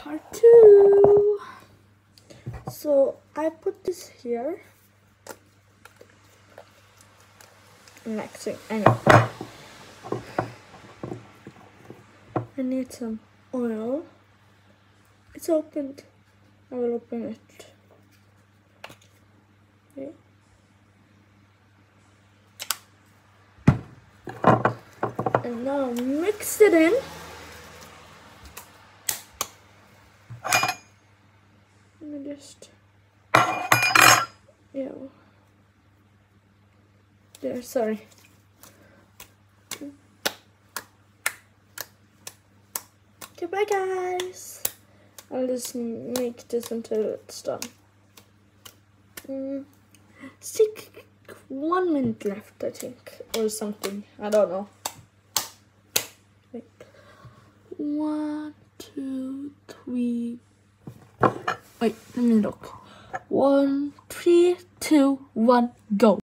part 2. So I put this here. Next thing, I need some oil. It's opened. I will open it. Okay. And now mix it in. Let me just, there, sorry. Okay, bye guys. I'll just make this until it's done. 1 minute left, I think, or something. I don't know. Wait. 1, 2, 3. Wait, let me look. 1, 3, 2, 1, go.